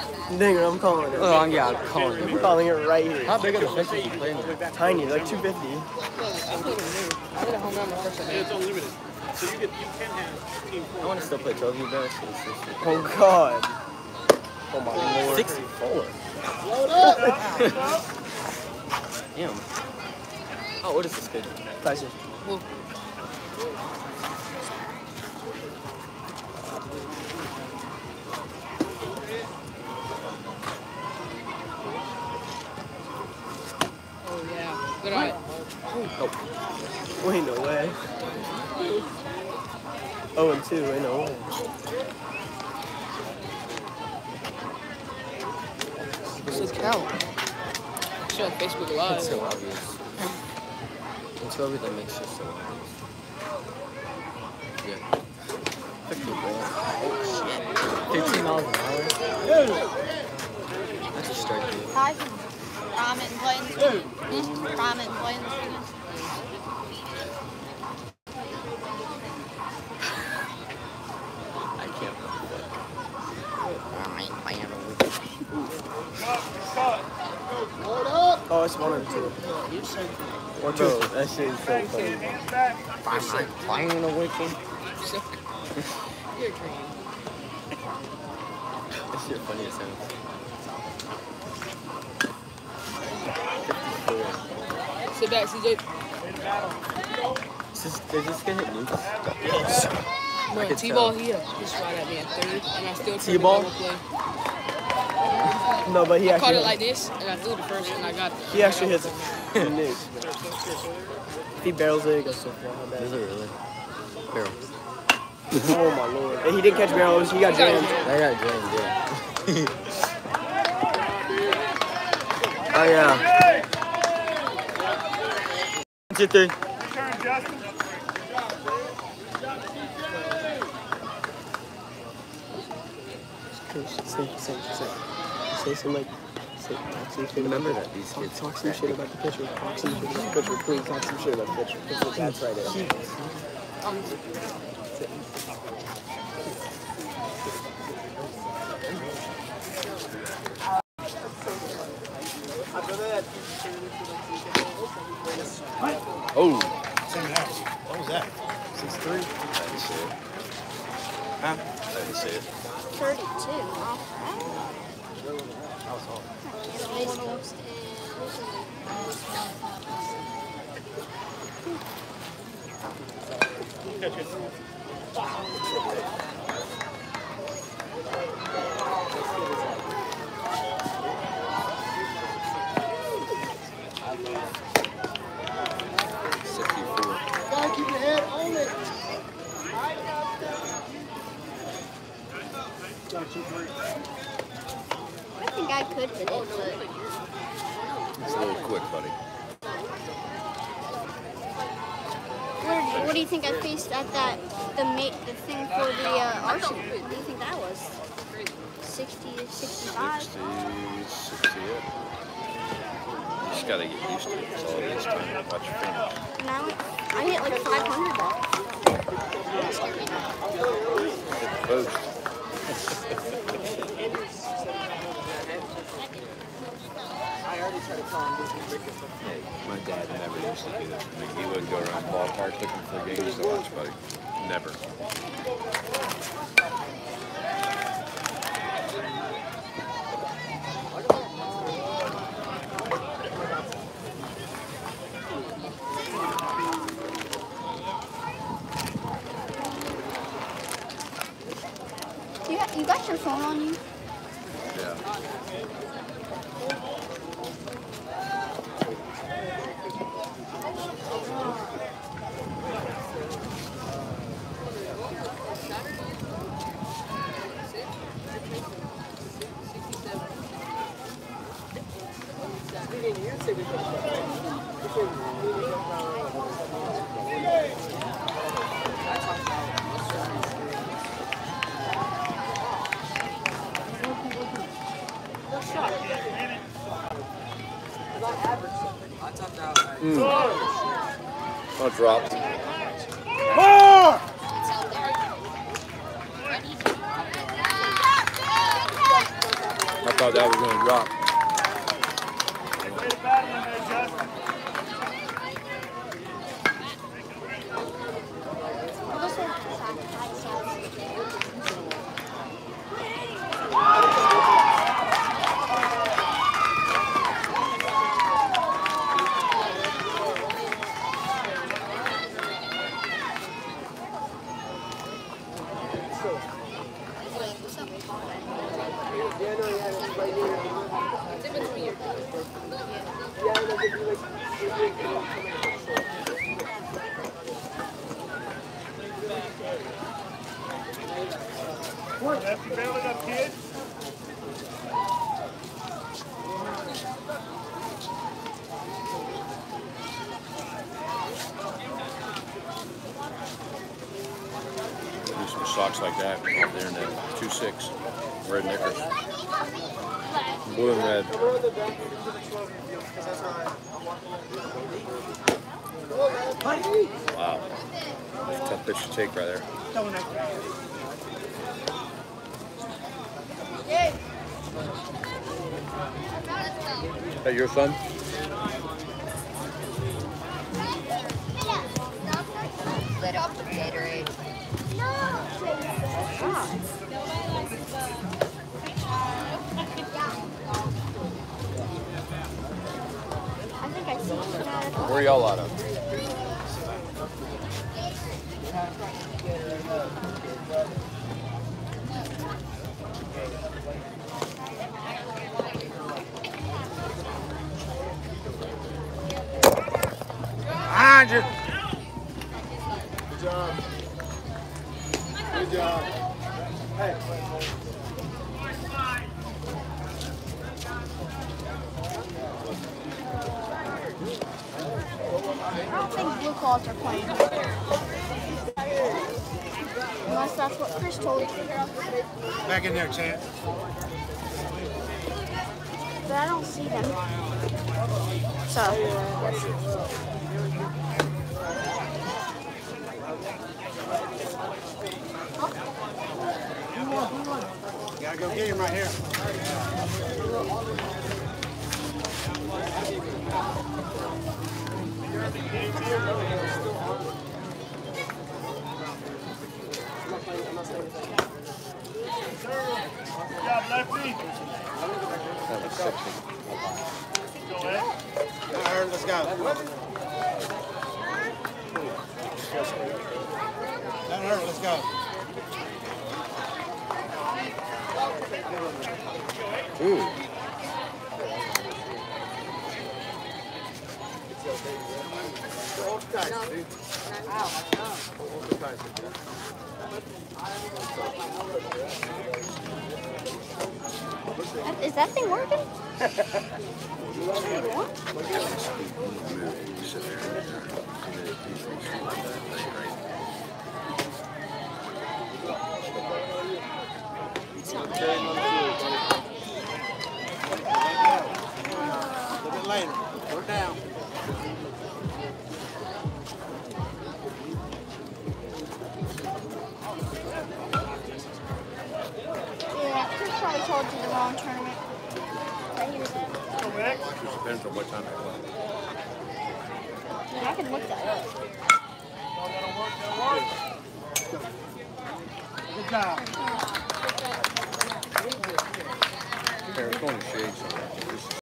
Dinger, I'm calling it. Oh, yeah, I'm calling it. I'm calling it right here. How big are the fish you playing with? Tiny, like 250. I would have hung out my first day. It's unlimited. So you can have team I want to still play trophy best. Oh, God. Oh, my Lord. 64. Damn. How old is this kid? Tyson. Oh, yeah. Good eye. Wait, no way. 0-2, ain't no way. This is count. Show on Facebook Live. It's so obvious. It's over that makes you so obvious. Yeah. 50 ball. Oh, shit. 15 miles an hour? That's a strike, dude. Tyson, prominent playing this weekend. Prominent playing this weekend. I can't believe that. Oh, it's 1-2. Or 2. That shit is so funny. I'm playing a weekend. You're green. That shit funny as hell. 54. Sit back, CJ. Does this guy hit nukes? No, I could T-ball tell. here. Just right at me at third, and I still turned T-ball? the double play. No, but he I caught actually it like this, and I threw the first, and I got it. he actually hits it. If he barrels it, it goes so far. How bad. Is it really? Barrel. Oh my Lord. And he didn't catch barrels, he got jammed. I got jammed, yeah. Oh, yeah. 1, 2, 3. Say some like, talk some shit. Remember that these kids Talk some shit about the pitcher. Talk some shit about the pitcher. Please talk some shit about the pitcher. That's right there. Oh. What was that? 6-3. I didn't see it. Huh? I didn't see it. 32. Wow. That was all. Space Coast Gotta keep your head on it. I think I could hit it, but It's a little quick, buddy. what do you think I faced at that the thing for the arson? What do you think that was? 60 to 65? 60, yeah. You just gotta get used to it. That's all it is. Time to watch your fingers. And I hit like 500 balls. Post. Hey, my dad never used to do this for me. He would go around ballparks looking for games to watch, buddy. Never. You got your phone on you? Yeah. Oh, dropped. I thought that was going to drop. Lefty bailing up, kid. Do some socks like that out there in that 2-6 red knickers. Blue and red. Wow. That's a tough pitch to take right there. Is that your son? Lit off the Gatorade. I think I see that. Where are y'all out of? Behind you. Good job. Good job. Hey. I don't think Blue Claws are playing. Unless that's what Chris told you. Back in there, Chad. But I don't see them. So. Gotta go get him right here. Good job, Lefty. That was sexy. Go ahead. All right, let's go. That hurt. Let's go. Ooh. Is that thing working? A little bit later. Go down. Yeah, Chris probably told you the wrong tournament. That he was at. Go back. Depends on what time I play. I mean, I can look that up. Good job. Here, it's going to shade somewhere.